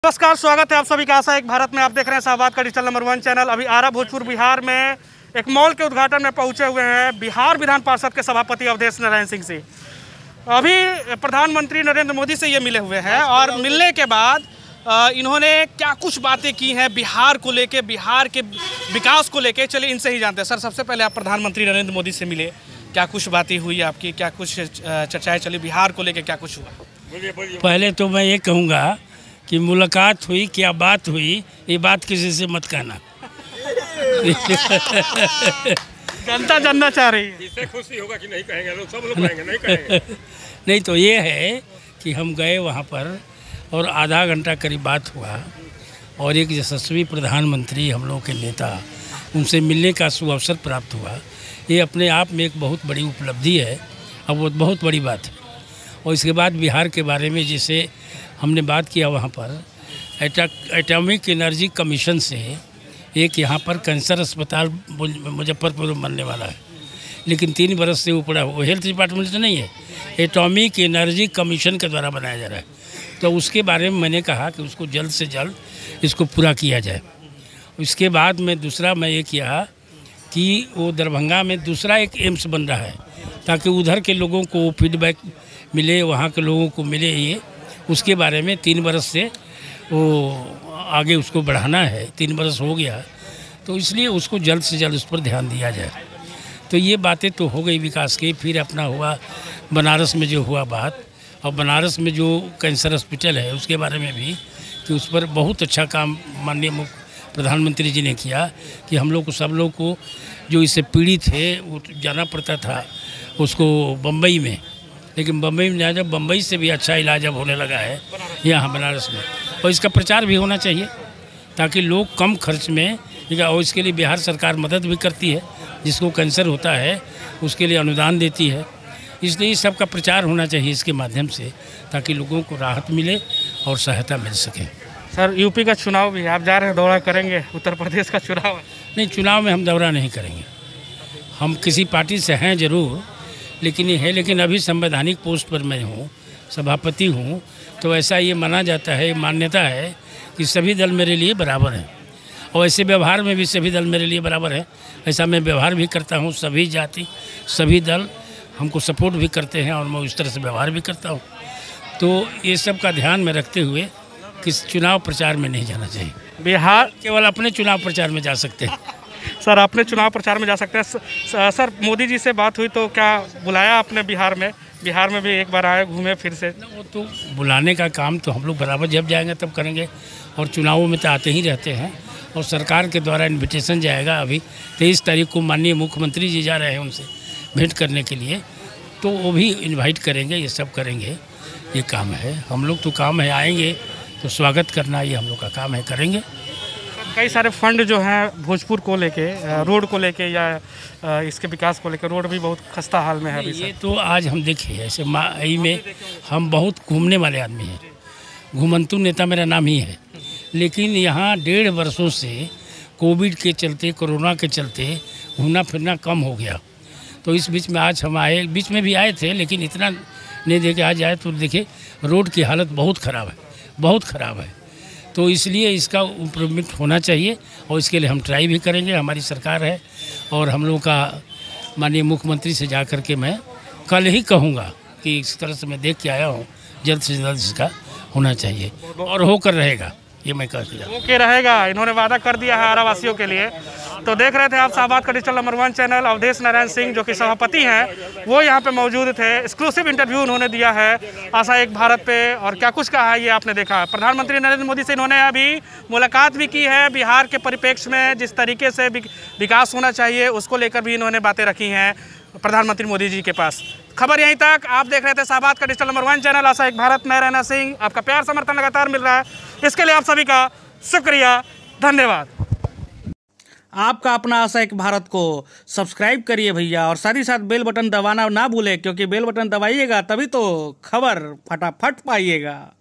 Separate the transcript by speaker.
Speaker 1: नमस्कार, स्वागत है आप सभी का आशा एक भारत में। आप देख रहे हैं शाहबाद का डिजिटल नंबर 1 चैनल। अभी आरा भोजपुर बिहार में एक मॉल के उद्घाटन में पहुंचे हुए हैं बिहार विधान पार्षद के सभापति अवधेश नारायण सिंह से। अभी प्रधानमंत्री नरेंद्र मोदी से ये मिले हुए हैं और मिलने के बाद इन्होंने क्या कुछ बातें की हैं बिहार को लेके, बिहार के विकास को लेके। चलिए इनसे ही जानते हैं। सर, सबसे पहले आप प्रधानमंत्री नरेंद्र मोदी से मिले, क्या कुछ बातें हुई आपकी, क्या कुछ चर्चाएँ चली बिहार को लेके, क्या कुछ हुआ?
Speaker 2: पहले तो मैं ये कहूँगा कि मुलाकात हुई, क्या बात हुई, ये बात किसी से मत कहना।
Speaker 1: जनता जानना चाह रही है।
Speaker 3: इससे खुशी होगा कि नहीं कहेंगे लोग, सब लोग कहेंगे नहीं कहेंगे।
Speaker 2: नहीं तो ये है कि हम गए वहाँ पर और आधा घंटा करीब बात हुआ और एक यशस्वी प्रधानमंत्री, हम लोग के नेता, उनसे मिलने का सुअवसर प्राप्त हुआ। ये अपने आप में एक बहुत बड़ी उपलब्धि है और वो बहुत बड़ी बात है। और इसके बाद बिहार के बारे में जैसे हमने बात किया, वहाँ पर एटॉमिक एनर्जी कमीशन से एक यहाँ पर कैंसर अस्पताल मुजफ्फरपुर में बनने वाला है, लेकिन 3 बरस से वो पड़ा, वो हेल्थ डिपार्टमेंट से नहीं है, एटॉमिक एनर्जी कमीशन के द्वारा बनाया जा रहा है। तो उसके बारे में मैंने कहा कि उसको जल्द से जल्द इसको पूरा किया जाए। उसके बाद में दूसरा मैं ये किया कि वो दरभंगा में दूसरा एक एम्स बन रहा है, ताकि उधर के लोगों को फीडबैक मिले, वहाँ के लोगों को मिले। ये उसके बारे में 3 बरस से वो आगे उसको बढ़ाना है, 3 बरस हो गया, तो इसलिए उसको जल्द से जल्द उस पर ध्यान दिया जाए। तो ये बातें तो हो गई विकास की। फिर अपना हुआ बनारस में जो हुआ बात, और बनारस में जो कैंसर हॉस्पिटल है उसके बारे में भी कि उस पर बहुत अच्छा काम माननीय प्रधानमंत्री जी ने किया कि हम लोग को, सब लोग को जो इससे पीड़ित थे वो जाना पड़ता था उसको बम्बई में, लेकिन बम्बई में जब बम्बई से भी अच्छा इलाज अब होने लगा है यहाँ बनारस में। और इसका प्रचार भी होना चाहिए ताकि लोग कम खर्च में, और इसके लिए बिहार सरकार मदद भी करती है, जिसको कैंसर होता है उसके लिए अनुदान देती है। इसलिए इस सब का प्रचार होना चाहिए इसके माध्यम से, ताकि लोगों को राहत मिले और सहायता मिल सके।
Speaker 1: सर, यूपी का चुनाव भी आप जा रहे हैं, दौरा करेंगे, उत्तर प्रदेश का चुनाव है।
Speaker 2: नहीं, चुनाव में हम दौरा नहीं करेंगे। हम किसी पार्टी से हैं ज़रूर, लेकिन ये है, लेकिन अभी संवैधानिक पोस्ट पर मैं हूँ, सभापति हूँ, तो ऐसा ये माना जाता है, मान्यता है कि सभी दल मेरे लिए बराबर हैं। और ऐसे व्यवहार में भी सभी दल मेरे लिए बराबर हैं। ऐसा मैं व्यवहार भी करता हूँ, सभी जाति सभी दल हमको सपोर्ट भी करते हैं और मैं उस तरह से व्यवहार भी करता हूँ। तो ये सब का ध्यान में रखते हुए किस चुनाव प्रचार में नहीं जाना चाहिए।
Speaker 1: बिहार
Speaker 2: केवल अपने चुनाव प्रचार में जा सकते हैं।
Speaker 1: सर, अपने चुनाव प्रचार में जा सकते हैं। सर, मोदी जी से बात हुई तो क्या बुलाया आपने बिहार में? बिहार में भी एक बार आए, घूमे फिर से।
Speaker 2: वो तो बुलाने का काम तो हम लोग बराबर जब जाएंगे तब करेंगे, और चुनावों में तो आते ही रहते हैं। और सरकार के द्वारा इन्विटेशन जाएगा। अभी 23 तारीख को माननीय मुख्यमंत्री जी जा रहे हैं उनसे भेंट करने के लिए, तो वो भी इन्वाइट करेंगे, ये सब करेंगे। ये काम है, हम लोग तो काम है, आएंगे तो स्वागत करना, ये हम लोग का काम है, करेंगे।
Speaker 1: कई सारे फंड जो हैं भोजपुर को लेके, रोड को लेके या इसके विकास को लेकर, रोड भी बहुत खस्ता हाल में है अभी।
Speaker 2: ये तो आज हम देखे ऐसे मई में, हम बहुत घूमने वाले आदमी हैं, घुमंतु नेता मेरा नाम ही है, लेकिन यहाँ 1.5 वर्षों से कोविड के चलते, कोरोना के चलते घूमना फिरना कम हो गया। तो इस बीच में आज हम आए, बीच में भी आए थे, लेकिन इतना नहीं देखे आज आए तो देखे रोड की हालत बहुत ख़राब है, बहुत ख़राब है। तो इसलिए इसका इम्प्रूवमेंट होना चाहिए और इसके लिए हम ट्राई भी करेंगे। हमारी सरकार है और हम लोगों का माननीय मुख्यमंत्री से जा कर के मैं कल ही कहूँगा कि इस तरह से मैं देख के आया हूँ, जल्द से जल्द इसका होना चाहिए और होकर रहेगा, ये मैं कह दिया।
Speaker 1: ओके रहेगा, इन्होंने वादा कर दिया है आरावासियों के लिए। तो देख रहे थे आप शाहबाद का digital number 1 channel. Awadhesh Narayan Singh जो कि सभापति हैं, वो यहाँ पे मौजूद थे। एक्सक्लूसिव इंटरव्यू उन्होंने दिया है आशा एक भारत पे, और क्या कुछ कहा है ये आपने देखा। प्रधानमंत्री नरेंद्र मोदी से इन्होंने अभी मुलाकात भी की है। बिहार के परिप्रेक्ष्य में जिस तरीके से विकास होना चाहिए उसको लेकर भी इन्होंने बातें रखी हैं प्रधानमंत्री मोदी जी के पास। खबर यहीं तक। आप देख रहे थे शाहबाद का डिजिटल नंबर 1 चैनल, आशा एक भारत में रहना सिंह। आपका प्यार समर्थन लगातार मिल रहा है, इसके लिए आप सभी का शुक्रिया, धन्यवाद। आपका अपना आशा एक भारत को सब्सक्राइब करिए भैया, और साथ ही साथ बेल बटन दबाना ना भूलें, क्योंकि बेल बटन दबाइएगा तभी तो खबर फटाफट पाइएगा।